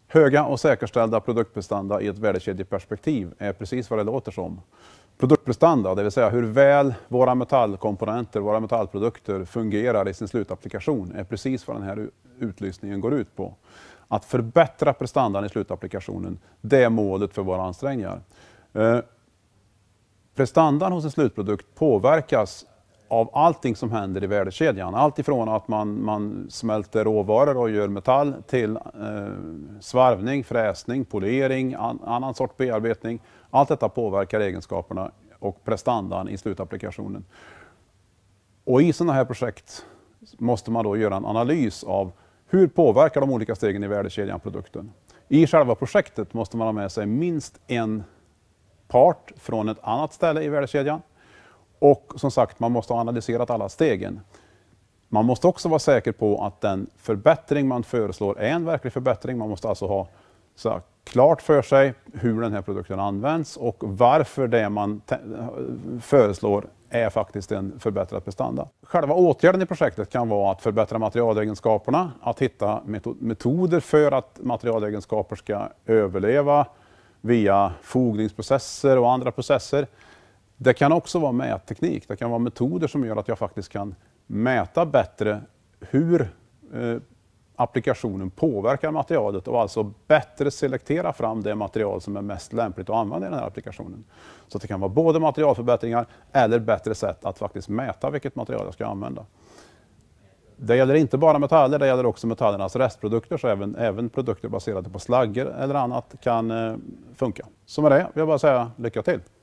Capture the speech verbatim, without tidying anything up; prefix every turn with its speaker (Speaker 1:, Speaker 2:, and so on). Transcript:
Speaker 1: Höga och säkerställda produktprestanda i ett värdekedjeperspektiv är precis vad det låter som. Produktprestanda, det vill säga hur väl våra metallkomponenter, våra metallprodukter fungerar i sin slutapplikation, är precis vad den här utlysningen går ut på. Att förbättra prestandan i slutapplikationen, det är målet för våra ansträngningar. Eh, prestandan hos en slutprodukt påverkas av allting som händer i värdekedjan. Allt ifrån att man, man smälter råvaror och gör metall till eh, svarvning, fräsning, polering, an, annan sorts bearbetning. Allt detta påverkar egenskaperna och prestandan i slutapplikationen. Och i sådana här projekt måste man då göra en analys av hur påverkar de olika stegen i värdekedjan produkten. I själva projektet måste man ha med sig minst en part från ett annat ställe i värdekedjan. Och som sagt, man måste ha analyserat alla stegen. Man måste också vara säker på att den förbättring man föreslår är en verklig förbättring. Man måste alltså ha så här, klart för sig hur den här produkten används och varför det man föreslår är faktiskt en förbättrad prestanda. Själva åtgärden i projektet kan vara att förbättra materialegenskaperna, att hitta metoder för att materialegenskaper ska överleva via fogningsprocesser och andra processer. Det kan också vara mätteknik, det kan vara metoder som gör att jag faktiskt kan mäta bättre hur eh, applikationen påverkar materialet och alltså bättre selektera fram det material som är mest lämpligt att använda i den här applikationen. Så det kan vara både materialförbättringar eller bättre sätt att faktiskt mäta vilket material jag ska använda. Det gäller inte bara metaller, det gäller också metallernas restprodukter, så även, även produkter baserade på slagger eller annat kan eh, funka. Så med det vill jag bara säga lycka till!